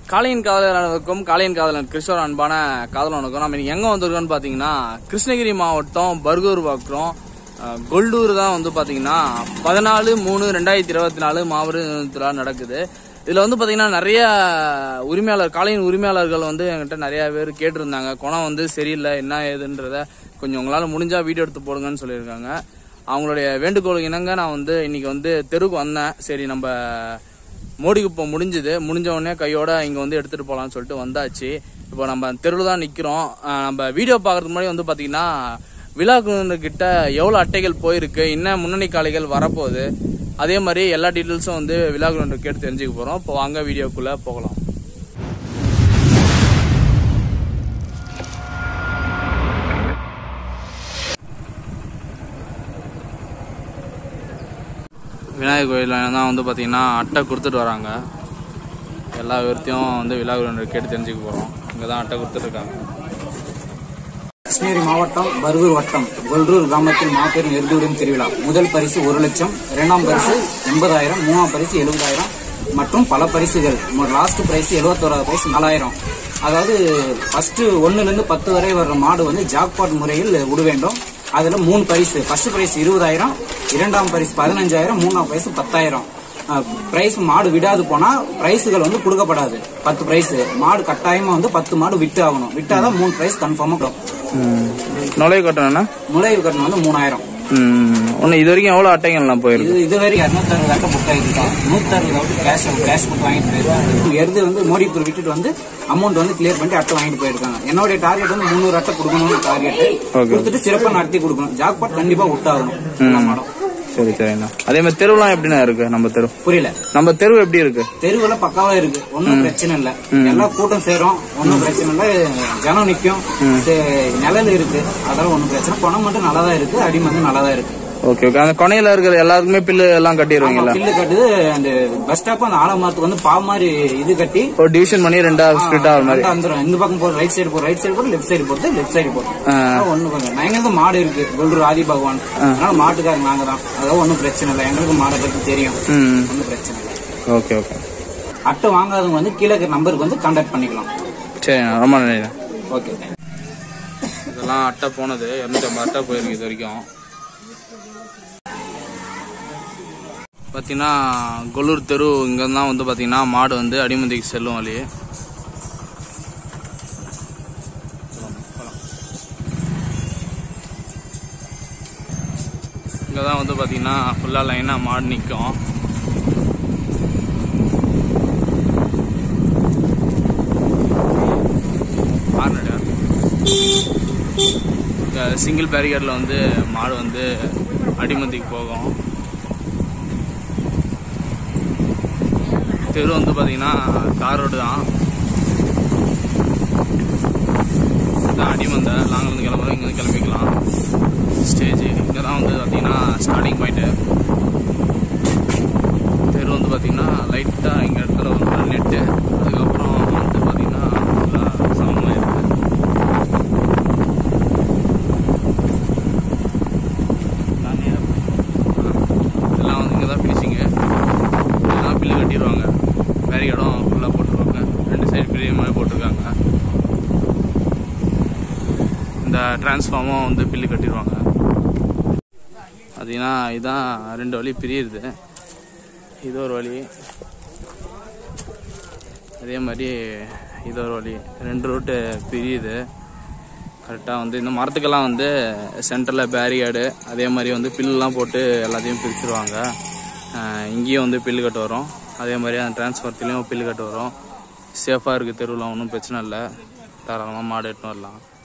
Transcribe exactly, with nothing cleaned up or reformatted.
காளையின் காதலனுக்கும் காளையின் காதலன் கிருஷ்ணர் அன்பான காதலனுக்கும் நம்ம இன்னைக்கு எங்க வந்திருக்கோம்னு பாத்தீங்கன்னா கிருஷ்ணகிரி மாவட்டம் பர்கூர் பார்க்குறோம். கொல்லூர் தான் வந்து பாத்தீங்கன்னா பதினாலு மூணு ரெண்டாயிரத்தி இருபத்தி நாலு மாபெரும் திருவிழா நடக்குது. இதுல வந்து பாத்தீங்கன்னா நிறைய உரிமையாளர் காளையின் உரிமையாளர்கள் வந்து என்கிட்ட நிறைய பேர் கேட்டிருந்தாங்க. குணம் வந்து சரியில்லை என்ன ஏதுன்றத கொஞ்சம் உங்களால முடிஞ்சா வீடியோ எடுத்து போடுங்கன்னு சொல்லியிருக்காங்க. அவங்களுடைய வேண்டுகோளுக்கு இணங்க நான் வந்து இன்னைக்கு வந்து தெருவுக்கு வந்தேன். சரி நம்ம மோடிக்கு இப்போ முடிஞ்சுது, முடிஞ்ச உடனே கையோட இங்க வந்து எடுத்துட்டு போகலான்னு சொல்லிட்டு வந்தாச்சு. இப்போ நம்ம தெருவில் தான் நிக்கிறோம். நம்ம வீடியோ பார்க்கறதுக்கு முன்னாடி வந்து பாத்தீங்கன்னா விழாக்குழுக்கிட்ட எவ்வளவு அட்டைகள் போயிருக்கு, இன்னும் முன்னணி காளைகள் வரப்போகுது, அதே மாதிரி எல்லா டீட்டெயில்ஸும் வந்து விழாக்குழு கேட்டு தெரிஞ்சுக்க போறோம். இப்போ வாங்க வீடியோக்குள்ள போகலாம். விநாயகர் கோயிலில் தான் வந்து பார்த்தீங்கன்னா அட்டை கொடுத்துட்டு வராங்க. எல்லா விவரத்தையும் வந்து விழாக்குழு கேட்டு தெரிஞ்சுக்க போகிறோம். இங்கே தான் அட்டை கொடுத்துட்ருக்காங்க. கிருஷ்ணகிரி மாவட்டம் பர்கூர் வட்டம் கொல்லூர் கிராமத்தில் மாபெரும் எருதுவிடும் திருவிழா. முதல் பரிசு ஒரு லட்சம், இரண்டாம் பரிசு எண்பதாயிரம், மூணாம் பரிசு எழுபதாயிரம் மற்றும் பல பரிசுகள். லாஸ்ட் பிரைஸ் எழுபத்தோராவது பரிசு நாலாயிரம். அதாவது ஃபர்ஸ்ட் ஒன்னுல இருந்து பத்து வரை வர்ற மாடு வந்து ஜாக்பாட் முறையில் விட வேண்டும். அதுல மூணு பரிசு. ஃபர்ஸ்ட் பிரைஸ் இருபதாயிரம், இரண்டாம் பரிசு பதினஞ்சாயிரம், மூணாம் பரிசு பத்தாயிரம். பிரைஸ் மாடு விடாது போனா பிரைஸுகள் வந்து கொடுக்கப்படாது. பத்து பிரைஸ் மாடு கட்டாயமா வந்து பத்து மாடு விட்டு ஆகணும். விட்டாதான் மூணு பிரைஸ் கன்ஃபார்மா கொடுக்கும். நுழைவு கட்டணம் நுழைவு கட்டணம் வந்து மூணாயிரம். ஒன்னு இது வரைக்கும் எவ்வளவு அட்டைகள்லாம் போயிருக்கு? இது வரைக்கும் இருநூத்தி அறுபது அட்டை புக் ஆகிருக்கோம். நூத்தி அறுபது கேஷ் கேஷ் புக் வாங்கிட்டு போயிருக்காங்க. எருது வந்து மோடிப்பூர் விட்டுட்டு வந்து அமௌண்ட் வந்து கிளியர் பண்ணிட்டு அட்டை வாங்கிட்டு போயிருக்காங்க. என்னுடைய டார்கெட் வந்து முன்னூறு அட்டை கொடுக்கணும்னு டார்கெட் கொடுத்துட்டு சிறப்பா நடத்தி கொடுக்கணும். ஜாக்பாட் கண்டிப்பா விட்டாகணும் மாடம். சரி சரிண்ணா. அதே மாதிரி தெருவுலாம் எப்படின்னா இருக்கு? நம்ம தெரு புரியல. நம்ம தெரு எப்படி இருக்கு? தெருவெல்லாம் பக்காவா இருக்கு, ஒன்னும் பிரச்சனை இல்ல. எல்லாம் கூட்டம் சேரும், ஒன்னும் பிரச்சனை இல்ல. ஜனம் நிக்கும், நிழல் இருக்கு, அதெல்லாம் ஒன்னும் பிரச்சனை. பணம் மட்டும் நல்லாதான் இருக்கு, அடி மட்டும் நல்லாதான் இருக்கு. Okay okay. அந்த கொனையில இருக்கிற எல்லாருக்குமே பில்லு எல்லாம் கட்டிடுவீங்களா? பில்லு கட்டுது. அந்த பஸ் ஸ்டாப் அந்த ஆலமரத்துக்கு வந்து பா மாதிரி இது கட்டி ஒரு டிவிஷன் பண்ணி ரெண்டா ஸ்பிளிட் ஆகிற மாதிரி வந்துடும். இந்த பக்கம் போற ரைட் சைடு போற ரைட் சைடு போட்டு லெஃப்ட் சைடு போட்டு லெஃப்ட் சைடு போட்டு ஒண்ணு கொஞ்சம். எங்களுக்கு மாடு இருக்கு, கொல்லூர் ஆதி பகவான், அதனால மாட்டுக்காரங்க நாங்க தான். அதாவது ஒன்னும் பிரச்சனை இல்லை. எங்களுக்கு மாடை பத்தி தெரியும், ஒன்னும் பிரச்சனை இல்லை. Okay okay. அட்டை வாங்காதவங்க வந்து கீழே நம்பருக்கு வந்து கான்டாக்ட் பண்ணிக்கலாம். சரி, ரொம்ப நன்றி. ஓகே. இதெல்லாம் அட்டை போனது இருநூத்தி ஐம்பது அட்டை போயிருக்கு இது வரைக்கும். பார்த்தீங்கன்னா கொல்லூர் தெரு இங்கே தான் வந்து பார்த்தீங்கன்னா மாடு வந்து அடிமந்திக்கு செல்லும் வழி. இங்கே தான் வந்து பார்த்தீங்கன்னா ஃபுல்லாக லைனாக மாடு நிற்கும். சிங்கிள் பேரிகேடில் வந்து மாடு வந்து அடிமந்திக்கு போகும். தெரு வந்து பார்த்தீங்கன்னா கார் ரோடு தான். அடிமந்த நாங்கள் கிளம்புறோம், இங்கே கிளம்பிக்கலாம். ஸ்டேஜ் இங்கே தான் வந்து பார்த்தீங்கன்னா ஸ்டார்டிங் பாயிண்ட்டு. தெரு வந்து பார்த்தீங்கன்னா லைட்டாக இங்கே இடத்துல ஒரு நெட்டு, அதுக்கப்புறம் வந்து பார்த்தீங்கன்னா நல்லா சமமாக இருக்குது. இதெல்லாம் வந்து இங்கே தான் ஃபினிஷிங்கு. இதெல்லாம் பில்லு கட்டிடுவாங்க. பேரிகேடும் ஃபுல்லாக போட்டுருவாங்க. ரெண்டு சைடு பெரிய மாதிரி போட்டிருக்காங்க. இந்த டிரான்ஸ்ஃபார்மும் வந்து பில்லு கட்டிடுவாங்க. பார்த்தீங்கன்னா இதுதான் ரெண்டு வழி பிரியுது. இது ஒரு வழி, அதே மாதிரி இது ஒரு வழி. ரெண்டு ரூட்டு பிரியுது கரெக்டாக. வந்து இந்த மரத்துக்கெல்லாம் வந்து சென்டரில் பேரிகேடு, அதே மாதிரி வந்து பில்லுலாம் போட்டு எல்லாத்தையும் பிரிச்சுருவாங்க. இங்கேயும் வந்து பில்லு கட்டு வரும், அதே மாதிரி அந்த டிரான்ஸ்போர்ட்லேயும் பில்லு கட்டு வரும். சேஃபாக இருக்குது தெருவில், ஒன்றும் பிரச்சனை இல்லை. தாராளமாக மாடு எடுத்துன்னு வரலாம்.